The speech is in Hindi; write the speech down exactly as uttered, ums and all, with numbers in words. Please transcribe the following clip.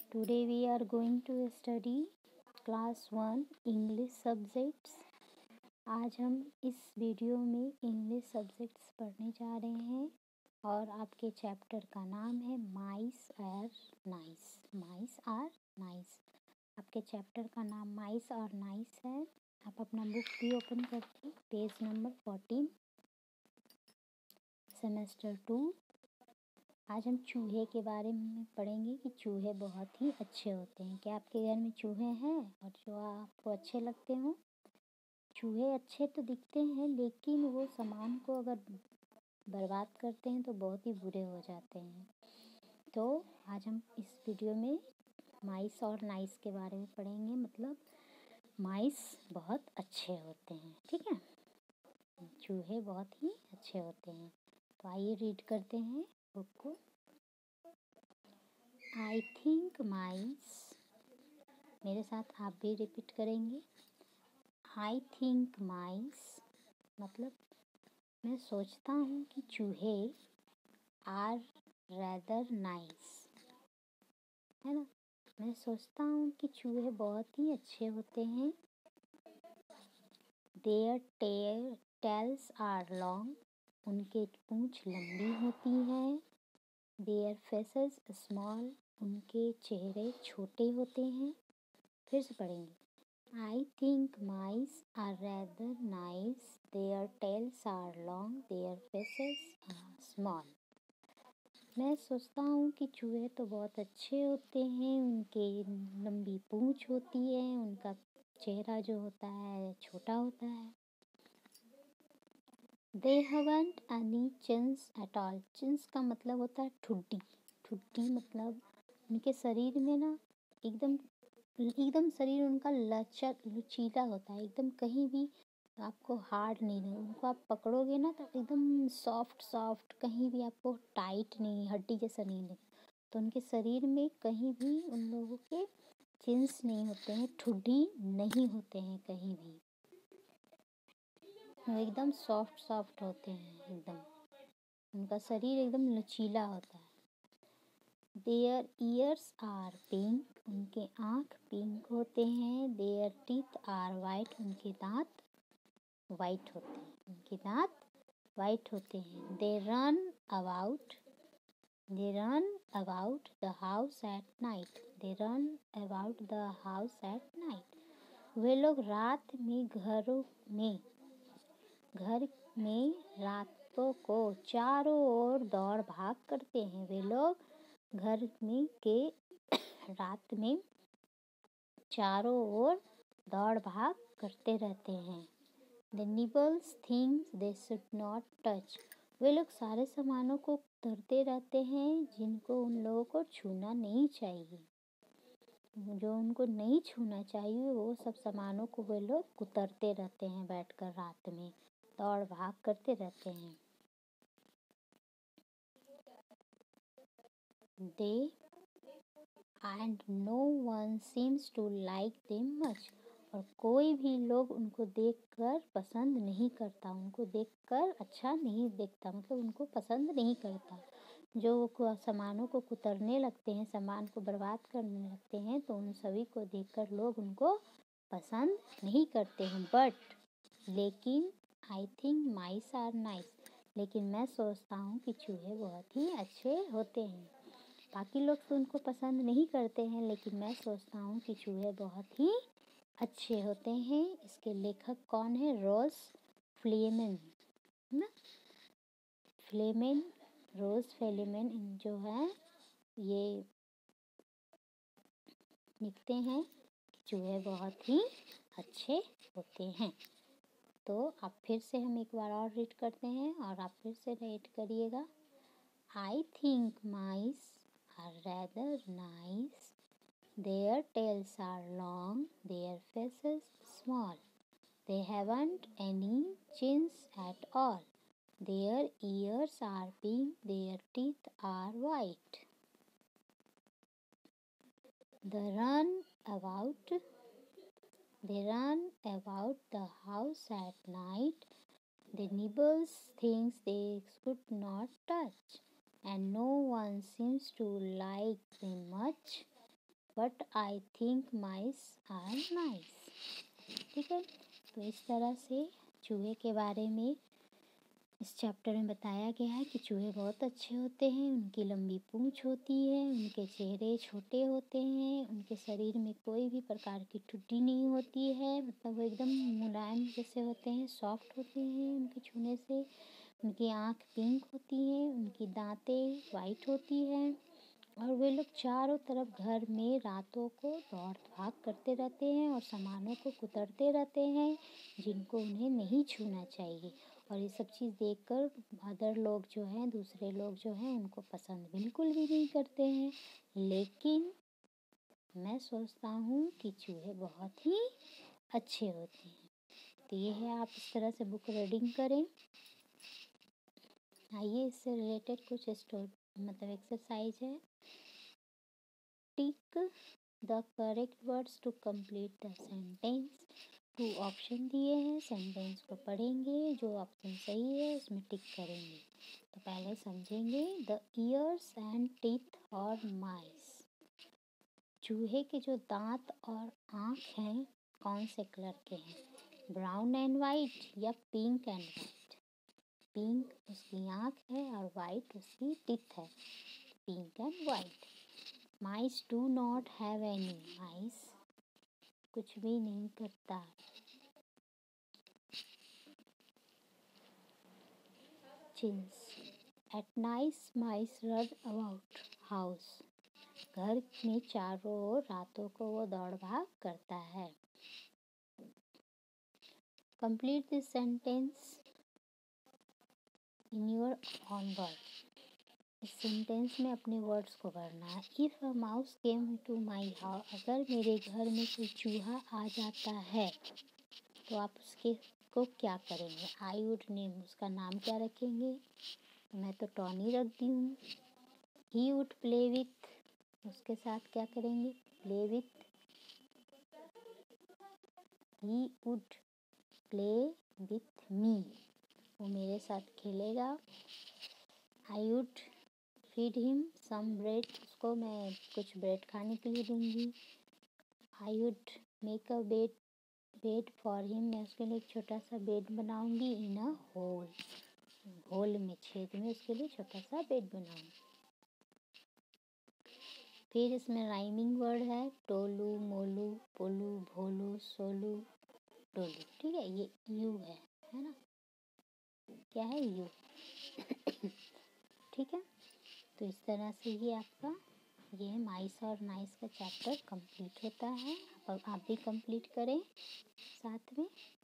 Today we are going to study class one English subjects। आज हम इस वीडियो में इंग्लिश सब्जेक्ट्स पढ़ने जा रहे हैं और आपके चैप्टर का नाम है mice are nice. Mice are nice, आपके चैप्टर का नाम माइस और नाइस है। आप अपना बुक भी ओपन करके page number fourteen, semester two. आज हम चूहे के बारे में पढ़ेंगे कि चूहे बहुत ही अच्छे होते हैं। क्या आपके घर में चूहे हैं और जो आपको अच्छे लगते हो? चूहे अच्छे तो दिखते हैं, लेकिन वो सामान को अगर बर्बाद करते हैं तो बहुत ही बुरे हो जाते हैं। तो आज हम इस वीडियो में माइस और नाइस के बारे में पढ़ेंगे। मतलब माइस बहुत अच्छे होते हैं, ठीक है। चूहे बहुत ही अच्छे होते हैं। तो आइए रीड करते हैं बुक को। आई थिंक माइस, मेरे साथ आप भी रिपीट करेंगे। आई थिंक माइस मतलब मैं सोचता हूँ कि चूहे आर रैदर नाइस, है ना। मैं सोचता हूँ कि चूहे बहुत ही अच्छे होते हैं। Their tail tails are long, उनके पूंछ लंबी होती हैं। देयर फेसेस स्मॉल, उनके चेहरे छोटे होते हैं। फिर से पढ़ेंगे। I think mice are rather nice. Their tails are long. Their faces are small. मैं सोचता हूँ कि चूहे तो बहुत अच्छे होते हैं। उनके लंबी पूंछ होती है, उनका चेहरा जो होता है छोटा होता है। They haven't any chins at all. Chins का मतलब होता है ठुड्डी। ठुड्डी मतलब उनके शरीर में ना एकदम एकदम शरीर उनका लचक लचीला होता है। एकदम कहीं भी आपको हार्ड नहीं है। उनको आप पकड़ोगे ना तो एकदम सॉफ्ट सॉफ्ट, कहीं भी आपको टाइट नहीं, हड्डी जैसा नहीं लगेगा। तो उनके शरीर में कहीं भी उन लोगों के चिन्स नहीं होते हैं, ठुड्डी नहीं होते हैं कहीं भी। वो एकदम सॉफ्ट सॉफ्ट होते हैं, एकदम उनका शरीर एकदम लचीला होता है। देयर ईयर्स आर पिंक, उनके आँख पिंक होते हैं। देयर टीथ आर वाइट, उनके दांत वाइट होते हैं। उनके दांत वाइट होते हैं। They run about they run about the house at night they run about the house at night वे लोग रात में घरों में घर में रातों को चारों ओर दौड़ भाग करते हैं। वे लोग घर में के रात में चारों ओर दौड़ भाग करते रहते हैं। The nibbles things they should not touch, वे लोग सारे सामानों को कुतरते रहते हैं जिनको उन लोगों को छूना नहीं चाहिए। जो उनको नहीं छूना चाहिए वो सब सामानों को वे लोग कुतरते रहते हैं। बैठकर रात में दौड़ भाग करते रहते हैं। They and no one seems to like them much, और कोई भी लोग उनको देखकर पसंद नहीं करता। उनको देखकर अच्छा नहीं देखता, मतलब उनको पसंद नहीं करता। जो सामानों को कुतरने लगते हैं, सामान को बर्बाद करने लगते हैं, तो उन सभी को देखकर लोग उनको पसंद नहीं करते हैं। बट लेकिन I think mice are nice, लेकिन मैं सोचता हूँ कि चूहे बहुत ही अच्छे होते हैं। बाकी लोग तो उनको पसंद नहीं करते हैं, लेकिन मैं सोचता हूँ कि चूहे बहुत ही अच्छे होते हैं। इसके लेखक कौन है? रोज फ्लेमेन, ना फ्लेमेन रोज फ्लेमेन जो है ये लिखते हैं कि चूहे बहुत ही अच्छे होते हैं। तो आप फिर से हम एक बार और रीड करते हैं और आप फिर से रीड करिएगा। I think mice are rather nice. Their tails are long, their faces small. They haven't any chins at all. Their ears are pink, their teeth are white. They run about they run about the house at night. They nibble things they could not touch, and no one seems to like them much. But I think mice are nice. ठीक है, तो इस तरह से चूहे के बारे में इस चैप्टर में बताया गया है कि चूहे बहुत अच्छे होते हैं, उनकी लंबी पूंछ होती है, उनके चेहरे छोटे होते हैं, उनके शरीर में कोई भी प्रकार की ठुड्डी नहीं होती है, मतलब वो एकदम मुलायम जैसे होते हैं, सॉफ्ट होते हैं उनके छूने से। उनकी आँख पिंक होती है, उनकी दांतें वाइट होती हैं और वे लोग चारों तरफ घर में रातों को दौड़ भाग करते रहते हैं और सामानों को कुतरते रहते हैं जिनको उन्हें नहीं छूना चाहिए। और ये सब चीज़ देखकर अदर लोग जो हैं, दूसरे लोग जो हैं, उनको पसंद बिल्कुल भी नहीं करते हैं। लेकिन मैं सोचता हूँ कि चूहे बहुत ही अच्छे होते हैं। तो ये है, आप इस तरह से बुक रीडिंग करें। आइए इससे रिलेटेड कुछ स्टोरी मतलब एक्सरसाइज है। Tick the correct words to complete the sentence. Two option दिए हैं, सेंटेंस को पढ़ेंगे, जो ऑप्शन सही है उसमें टिक करेंगे। तो पहले समझेंगे द ईयर्स एंड टीथ और माइस। चूहे के जो दांत और आँख हैं कौन से कलर के हैं, ब्राउन एंड वाइट या पिंक एंड वाइट। पिंक उसकी आँख है और वाइट उसकी टीथ है, pink and white. Mice do not have any, mice कुछ भी नहीं करता। Chins at nice mice run about house. घर में चारों ओर रातों को वो दौड़ भाग करता है। Complete this sentence in your own word. इस सेंटेंस में अपने वर्ड्स को भरना है। If a mouse came to my house, अगर मेरे घर में कोई चूहा आ जाता है तो आप उसके को क्या करेंगे। आई वुड नेम, उसका नाम क्या रखेंगे। मैं तो टॉनी रख दी हूँ। ही वुड प्ले विथ, उसके साथ क्या करेंगे, play with. He would play with me, वो मेरे साथ खेलेगा। I would feed him some bread, उसको मैं कुछ ब्रेड खाने के लिए दूँगी। I would make a bed bed for him, मैं उसके लिए एक छोटा सा बेड बनाऊंगी। इन अ होल, होल में छेद में उसके लिए छोटा सा बेड बनाऊंगी। फिर इसमें राइमिंग वर्ड है टोलू, मोलू, पोलू, भोलू, सोलू, टोलू। ठीक है, ये यू है है ना, क्या है यू। ठीक है, तो इस तरह से ये आपका ये माइस और नाइस का चैप्टर कंप्लीट होता है। अब आप भी कंप्लीट करें साथ में।